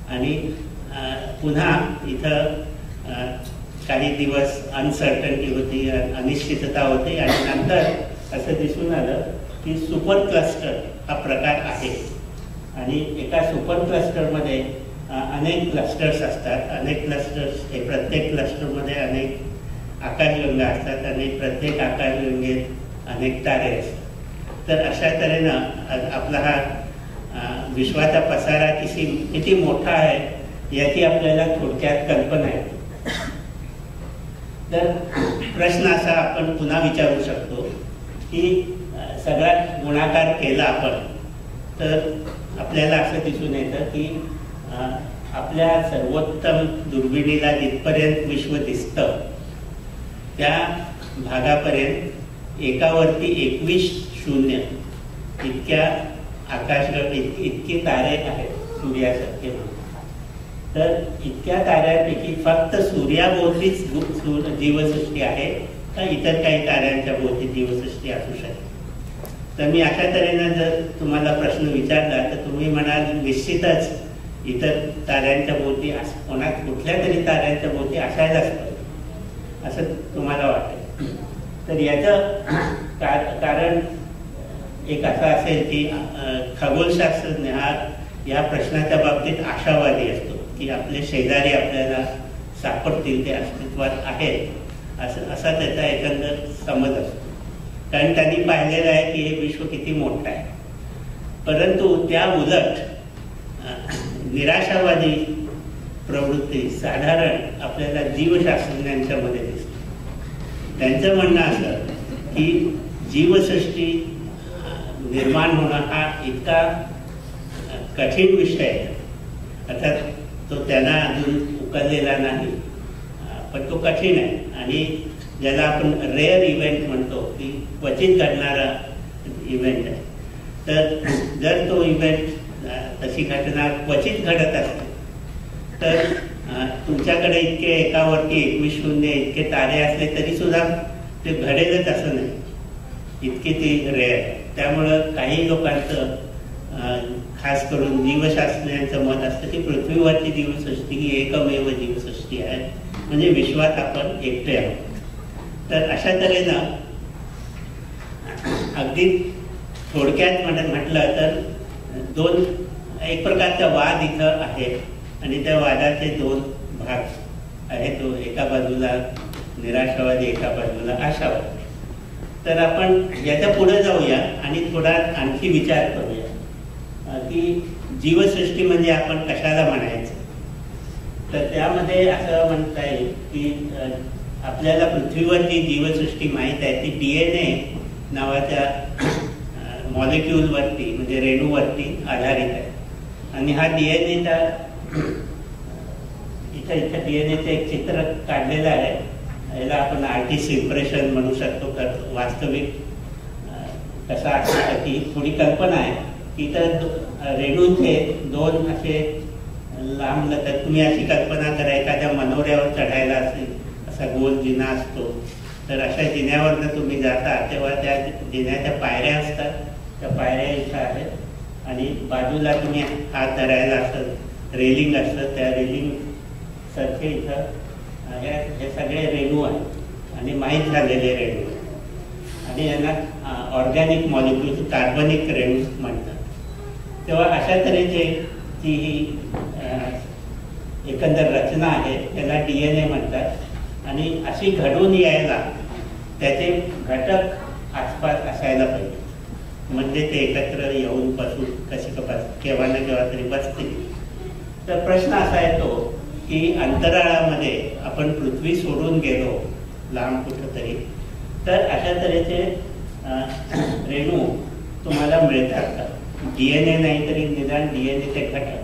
आणि पुन्हा इथं काही दिवस अनसर्टन्टी होती, अनिश्चितता होती आणि नंतर असं दिसून आलं की सुपर क्लस्टर हा प्रकार आहे आणि एका सुपर क्लस्टरमध्ये अनेक क्लस्टर्स असतात. अनेक क्लस्टर्स हे प्रत्येक क्लस्टरमध्ये अनेक आकाशगंगा असतात आणि प्रत्येक आकाशगंगेत अनेक तारे असतात. तर अशा तऱ्हेनं आपला हा विश्वाचा पसारा किती मोठा आहे याची आपल्याला थोडक्यात कल्पना आहे. तर प्रश्न असा आपण पुन्हा विचारू शकतो की सगळा गुणाकार केला आपण तर आपल्याला असं दिसून येतं की आपल्या सर्वोत्तम दुर्बिणीला जिथपर्यंत विश्व दिसतं त्या भागापर्यंत एकावरती 21 इतक्या इतकी तारे आहेत सूर्यासारखे. तर इतक्या ताऱ्यांपैकी फक्त सूर्याभोवतीच जीवसृष्टी आहे का इतर काही ताऱ्यांच्या भोवती जीवसृष्टी असू शकते. तर मी अशा तऱ्हेनं जर तुम्हाला प्रश्न विचारला तर तुम्ही म्हणाल निश्चितच इतर ताऱ्यांच्या भोवती कुठल्या तरी ताऱ्यांच्या भोवती असायलाच पाहिजे असं तुम्हाला वाटेल. तर याचं कारण एक असं असेल की खगोलशास्त्रज्ञ हा या प्रश्नाच्या बाबतीत आशावादी असतो की आपले शेजारी आपल्याला सापडतील, ते अस्तित्वात आहेत असा त्याचा एकंदर समज असतो. कारण त्यांनी पाहिलेलं आहे की हे विश्व किती मोठं आहे. परंतु त्या उलट निराशावादी प्रवृत्ती साधारण आपल्याला जीवशास्त्रज्ञांच्या मध्ये दिसते. त्यांचं म्हणणं असं की जीवसृष्टी निर्माण होणं हा इतका कठीण विषय आहे. अर्थात तो त्यांना अजून उकललेला नाही पण तो कठीण आहे आणि ज्याला आपण रेअर इव्हेंट म्हणतो की क्वचित घडणारा इव्हेंट आहे. तर जर तो इव्हेंट तशी घटना क्वचित घडत असते तर तुमच्याकडे इतके एकावरती 21 इतके तारे असले तरी सुद्धा ते घडेलच असं नाही, इतकी ती रेअर. त्यामुळं काही लोकांचं खास करून जीवशास्त्रज्ञांचं मत असतं की पृथ्वीवरची जीवसृष्टी ही एकमेव जीवसृष्टी आहे, म्हणजे विश्वात आपण एकटे आहोत. तर अशा तऱ्हेनं अगदी थोडक्यात म्हटलं तर एक प्रकारचा वाद इथं आहे आणि त्या वादाचे 2 भाग आहेत. एका बाजूला निराशावादी, एका बाजूला आशावादी. तर आपण याच्या पुढे जाऊया आणि थोडा आणखी विचार करूया की जीवसृष्टी म्हणजे आपण कशाला म्हणायचं. तर त्यामध्ये असं म्हणता येईल की आपल्याला पृथ्वीवरची जीवसृष्टी माहीत आहे ती DNA नावाच्या मॉलिक्यूलवरती म्हणजे रेणूवरती आधारित आहे. आणि हा DNA इथं DNAचं एक चित्र काढलेलं आहे. याला आपण आर्टिस्ट इम्प्रेशन म्हणू शकतो. वास्तविक कसा असतं की थोडी कल्पना आहे की तर रेणूचे 2 असे लांब तर तुम्ही अशी कल्पना करा एखाद्या मनोऱ्यावर चढायला असेल असा गोल जिना असतो. तर अशा जिन्यावरनं तुम्ही जाता तेव्हा त्या जिन्याच्या पायऱ्या असतात. त्या पायऱ्या इथं आहेत आणि बाजूला तुम्ही हात धरायला असं रेलिंग असतं. त्या रेलिंग सारखे इथं हे सगळे रेणू आहेत आणि माहीत झालेले रेणू आणि यांना ऑर्गॅनिक मॉलिक्यूल कार्बनिक रेणू म्हणतात. तेव्हा अशा तऱ्हेचे जी ही एकंदर रचना आहे त्याला DNA म्हणतात. आणि अशी घडून यायला त्याचे घटक आसपास असायला पाहिजे म्हणजे ते एकत्र येऊन बसून केव्हा ना केव्हा तरी बसतील. तर प्रश्न असा येतो की अंतराळामध्ये आपण पृथ्वी सोडून गेलो लांब कुठंतरी तर अशा तऱ्हेचे रेणू तुम्हाला मिळतात का. DNA नाही तरी निदान DNAचे घटक.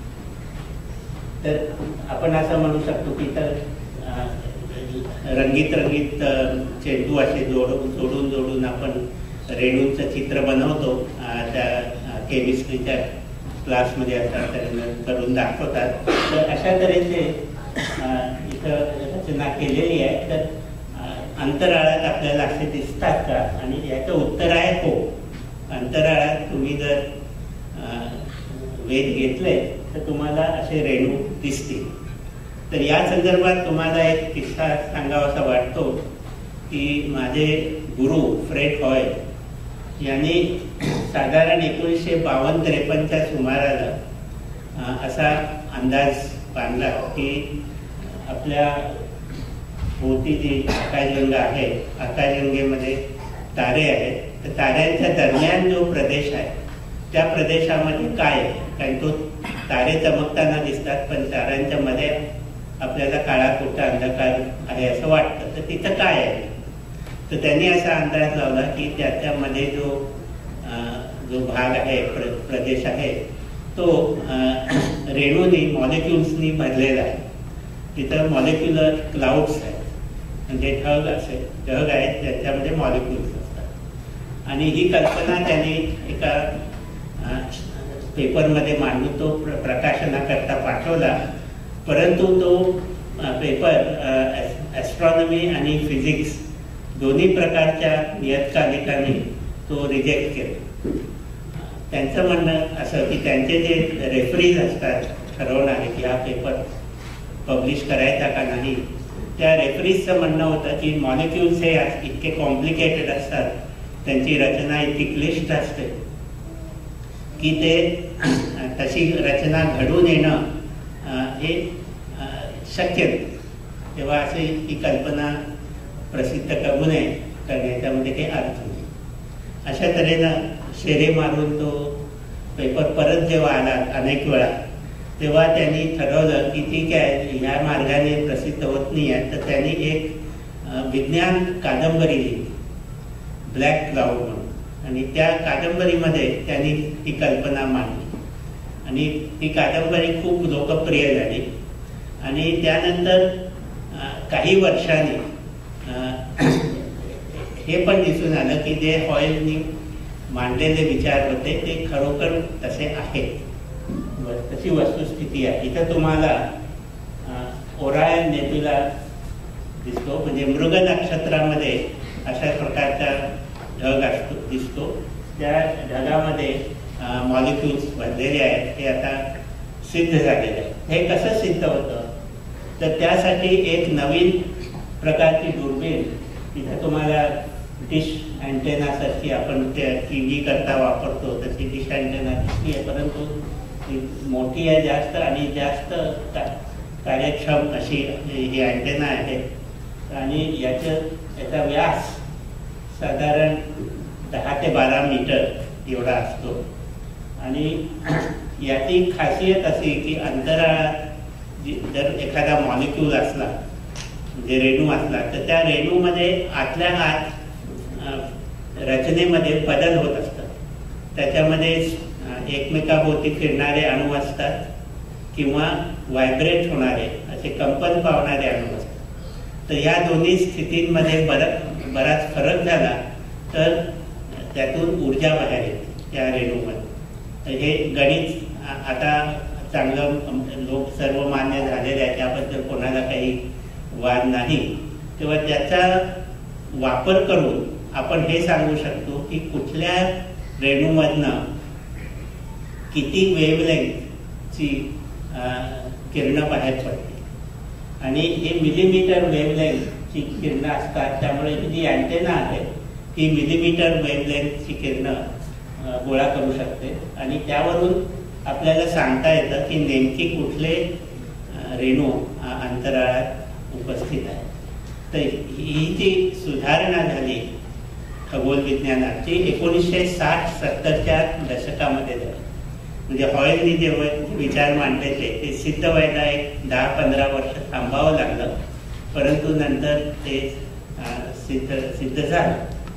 तर आपण असं म्हणू शकतो की तर रंगीत चेंडू असे जोडून आपण रेणूंचं चित्र बनवतो. त्या केमिस्ट्रीच्या क्लासमध्ये असतात करून दाखवतात. तर अशा तऱ्हेचे इथं रचना केलेली आहे. तर अंतराळात आपल्याला असे दिसतात का. आणि याचं उत्तर आहे हो. अंतराळात तुम्ही जर वेध घेतले तर तुम्हाला असे रेणू दिसतील. तर या संदर्भात तुम्हाला एक किस्सा सांगावासा वाटतो की माझे गुरु फ्रेड हॉयल यांनी साधारण 1952-53च्या सुमाराला असा अंदाज बांधला की आपल्या भोवती जी आकाशगंगा आहे, आकाशगंगेमध्ये तारे आहेत, तर ताऱ्यांच्या दरम्यान जो प्रदेश आहे त्या प्रदेशामध्ये काय आहे, कारण तो तारे चमकताना दिसतात पण ताऱ्यांच्या मध्ये आपल्याला काळा कोटा अंधकार आहे असं वाटतं, तर तिथं काय आहे. तर त्यांनी असा अंदाज लावला की त्याच्यामध्ये जो भाग आहे, प्रदेश आहे, तो रेणूंनी मॉलिक्युल्सनी भरलेला आहे. तिथं मॉलिक्युलर क्लाउड्स आहेत, म्हणजे ढग आहेत ज्याच्यामध्ये मॉलिक्युल्स असतात. आणि ही कल्पना त्यांनी एका पेपरमध्ये मांडून तो प्रकाशनाकरता पाठवला. परंतु तो पेपर ॲस्ट्रॉनॉमी आणि फिजिक्स दोन्ही प्रकारच्या नियतकालिकांनी तो रिजेक्ट केला. त्यांचं म्हणणं असं की त्यांचे जे रेफरीज असतात ठरवणारे की हा पेपर पब्लिश करायचा का नाही, त्या रेफरीजचं म्हणणं होतं की मॉलिक्युल्स हे इतके कॉम्प्लिकेटेड असतात, त्यांची रचना इतकी क्लिष्ट असते की ते तशी रचना घडून येणं हे शक्य नाही. तेव्हा अशी ही कल्पना प्रसिद्ध करू नये, कारण याच्यामध्ये काही अर्थ नाही. अशा तऱ्हेनं शेरे मारून तो पेपर परत जेव्हा आला अनेक वेळा, तेव्हा त्यांनी ठरवलं की ठीक आहे, ह्या मार्गाने प्रसिद्ध होत नाही आहे, तर त्यांनी एक विज्ञान कादंबरी लिहिली, ब्लॅक क्लाउड म्हणून. आणि त्या कादंबरीमध्ये त्यांनी ती कल्पना मांडली आणि ती कादंबरी खूप लोकप्रिय झाली. आणि त्यानंतर काही वर्षांनी हे पण दिसून आलं की जे हॉयलनी मांडलेले विचार होते ते खरोखर तसे आहेत, तशी वस्तुस्थिती आहे. इथं तुम्हाला ओरायन नेब्युला दिसतो, म्हणजे मृग नक्षत्रामध्ये अशा प्रकारचा ढग दिसतो. त्या ढगामध्ये मॉलिक्युल्स भरलेले आहेत, हे आता सिद्ध झालेले आहे. हे कसं सिद्ध होतं, तर त्यासाठी एक नवीन प्रकारची दुर्बीण तिथं तुम्हाला डिश अँटेनासारखी आपण त्या TV करता वापरतो तशी डिश अँटेना दिसली आहे, परंतु ती मोठी आहे जास्त आणि जास्त कार्यक्षम अशी ही अँटेना आहे. आणि याचा व्यास साधारण 10 ते 12 मीटर एवढा असतो. आणि याची खासियत अशी की अंतराळात जर एखादा मॉलिक्यूल असला, म्हणजे रेणू असला, तर त्या रेणूमध्ये आतल्या आत रचनेमध्ये बदल होत असतात. त्याच्यामध्ये एकमेकाभोवती फिरणारे अणू असतात किंवा व्हायब्रेट होणारे असे कंपन पावणारे अणू असतात. तर या दोन्ही स्थितींमध्ये बराच फरक झाला तर त्यातून ऊर्जा बाहेर येते त्या रेणूमध्ये. तर हे गणित आता चांगलं लोक सर्व मान्य झालेले आहे, त्याबद्दल कोणाला काही वाद नाही. तेव्हा त्याचा वापर करून आपण हे सांगू शकतो की कुठल्या रेणूमधनं किती वेव्हलेंथची किरणं बाहेर पडते. आणि हे मिलीमीटर वेव्हलेंथची किरणं असतात, त्यामुळे जी अँटेना आहे ती मिलीमीटर वेव्हलेंथची किरणं गोळा करू शकते. आणि त्यावरून आपल्याला सांगता येतं की नेमकी कुठले रेणू अंतराळात उपस्थित आहे. तर ही जी सुधारणा झाली खगोल विज्ञानाची 1960-70च्या दशकामध्ये झाली. म्हणजे हॉयलनी जे विचार मांडले ते सिद्ध व्हायला एक 10-15 वर्ष थांबावं लागलं, परंतु नंतर ते सिद्ध झालं.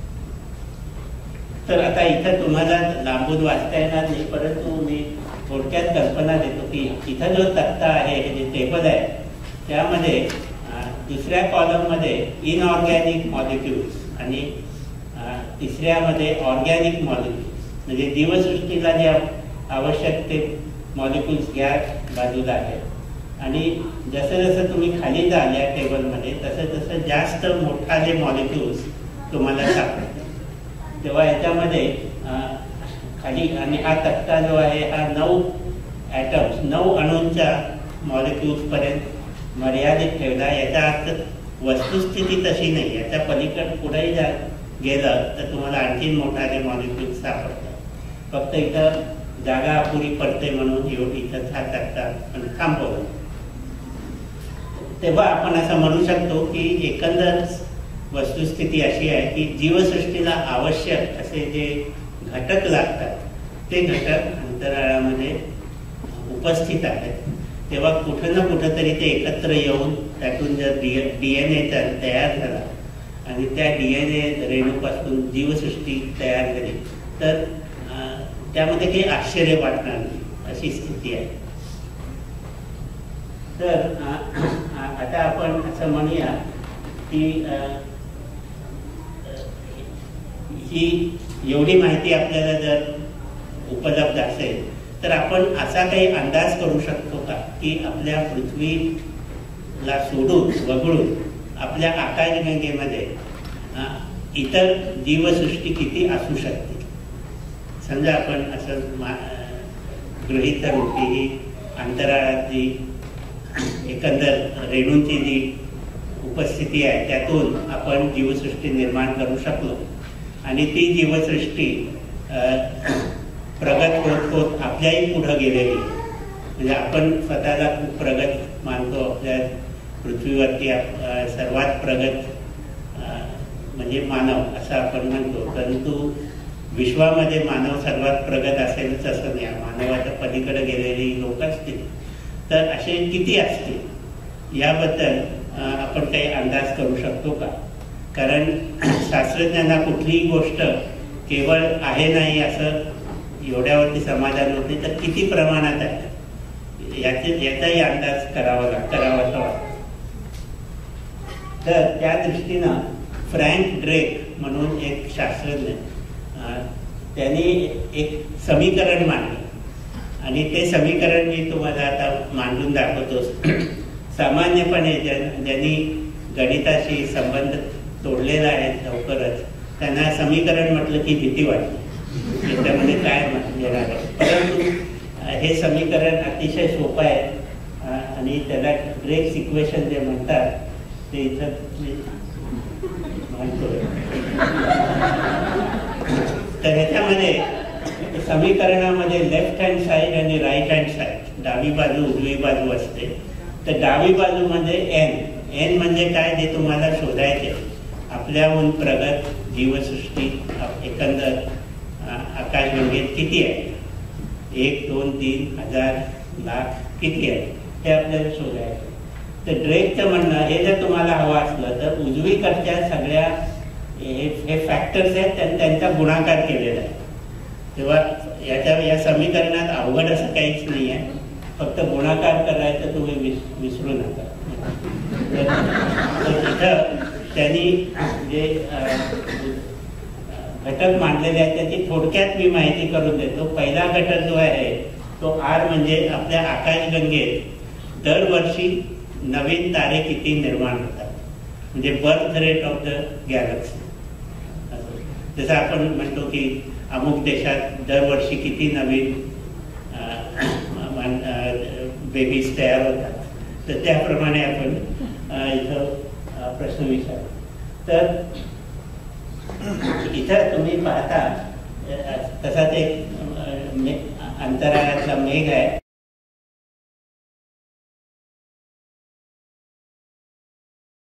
तर आता इथं तुम्हाला लांबून वाचता येणार नाही, परंतु मी थोडक्यात कल्पना देतो की इथं जो तक्ता आहे, हे जे टेबल आहे, त्यामध्ये दुसऱ्या कॉलममध्ये इनऑर्गॅनिक मॉलिक्युल्स आणि तिसऱ्यामध्ये ऑर्गॅनिक मॉलिक्युल्स, म्हणजे जीवसृष्टीला जे आवश्यक ते मॉलिक्युल्स या बाजूला आहेत. आणि जसं जसं तुम्ही खाली जाल या टेबलमध्ये तसं तसं जास्त मोठाले मॉलिक्युल्स तुम्हाला सापडतात. तेव्हा याच्यामध्ये खाली, आणि हा तक्ता जो आहे हा 9 ॲटम्स 9 अणूंच्या मॉलिक्युल्सपर्यंत मर्यादित ठेवला. याचा अर्थ वस्तुस्थिती तशी नाही, याच्या पलीकडे पुढेही गेलं तर तुम्हाला आणखीन मोठाले मॉलिक्युल्स सापडतात. फक्त इथं जागा अपुरी पडते म्हणून इथं टाकतात पण थांबवलं. तेव्हा आपण असं म्हणू शकतो की एकंदर वस्तुस्थिती अशी आहे की जीवसृष्टीला आवश्यक असे जे घटक लागतात ते घटक अंतराळामध्ये उपस्थित आहेत. तेव्हा कुठं ना कुठं तरी ते एकत्र येऊन त्यातून जर DNA तयार झाला आणि त्या DNA रेणूपासून जीवसृष्टी तयार झाली तर त्यामध्ये काही आश्चर्य वाटणार नाही अशी स्थिती आहे. तर आता आपण असं म्हणूया की ही एवढी माहिती आपल्याला जर उपलब्ध असेल तर आपण असा काही अंदाज करू शकतो का की आपल्या पृथ्वीला सोडून वगळून आपल्या आकाशगंगेमध्ये इतर जीवसृष्टी किती असू शकते? समजा आपण असं गृहीत धरू की ही अंतराळातली एकंदर रेणूंची जी उपस्थिती आहे त्यातून आपण जीवसृष्टी निर्माण करू शकलो आणि ती जीवसृष्टी प्रगत होत होत आपल्याही पुढं गेलेली. म्हणजे आपण स्वतःला खूप प्रगत मानतो, आपल्या पृथ्वीवरती सर्वात प्रगत म्हणजे मानव असं आपण म्हणतो, परंतु विश्वामध्ये मानव सर्वात प्रगत असेलच असं नाही. मानवाच्या पलीकडे गेलेली लोक असतील तर असे किती असतील याबद्दल आपण काही अंदाज करू शकतो का? कारण शास्त्रज्ञांना कुठलीही गोष्ट केवळ आहे नाही असं एवढ्यावरती समाधान होत नाही, तर किती प्रमाणात आहे याचाही अंदाज करावासा वाटतो. तर त्या दृष्टीनं फ्रँक ड्रेक म्हणून एक शास्त्रज्ञ त्यांनी एक समीकरण मांडलं आणि ते समीकरण मी तुम्हाला आता मांडून दाखवतो. सामान्यपणे ज्यांनी गणिताशी संबंध तोडलेला आहे लवकरच त्यांना समीकरण म्हटलं की भीती वाटते, त्याच्यामध्ये काय येणार आहे. परंतु हे समीकरण अतिशय सोपं आहे आणि त्याला ड्रेक्स इक्वेशन जे म्हणतात ते इथं म्हणतोय. तर ह्याच्यामध्ये समीकरणामध्ये लेफ्ट हँड साईड आणि राईट हँड साईड, डावी बाजू उजवी बाजू असते. तर डावी बाजू म्हणजे एन म्हणजे काय ते तुम्हाला शोधायचे. आपल्याहून प्रगत जीवसृष्टी एकंदर आकाशगंगेत किती आहे, 1, 2, 3, 1000, लाख किती आहे हे आपल्याला शोधायचं. तर ड्रेकचं म्हणणं हे जर तुम्हाला हवं असलं तर उजवीकडच्या सगळ्या हे फॅक्टर्स आहेत त्यांचा गुणाकार केलेला आहे. तेव्हा या समीकरणात अवघड असं काहीच नाही आहे, फक्त गुणाकार करायचं तुम्ही विसरू नका. इथं त्यांनी जे घटक मांडलेले आहेत त्याची थोडक्यात मी माहिती करून देतो. पहिला घटक जो आहे तो आर म्हणजे आपल्या आकाशगंगेत दरवर्षी नवीन तारे किती निर्माण होतात, म्हणजे birth rate of the galaxy. जसं आपण म्हणतो की अमुक देशात दरवर्षी किती नवीन बेबीज तयार होतात, तर त्याप्रमाणे आपण इथं प्रश्न विचारू. तर इथं तुम्ही पाहता तसाच एक अंतराळातला मेघ आहे.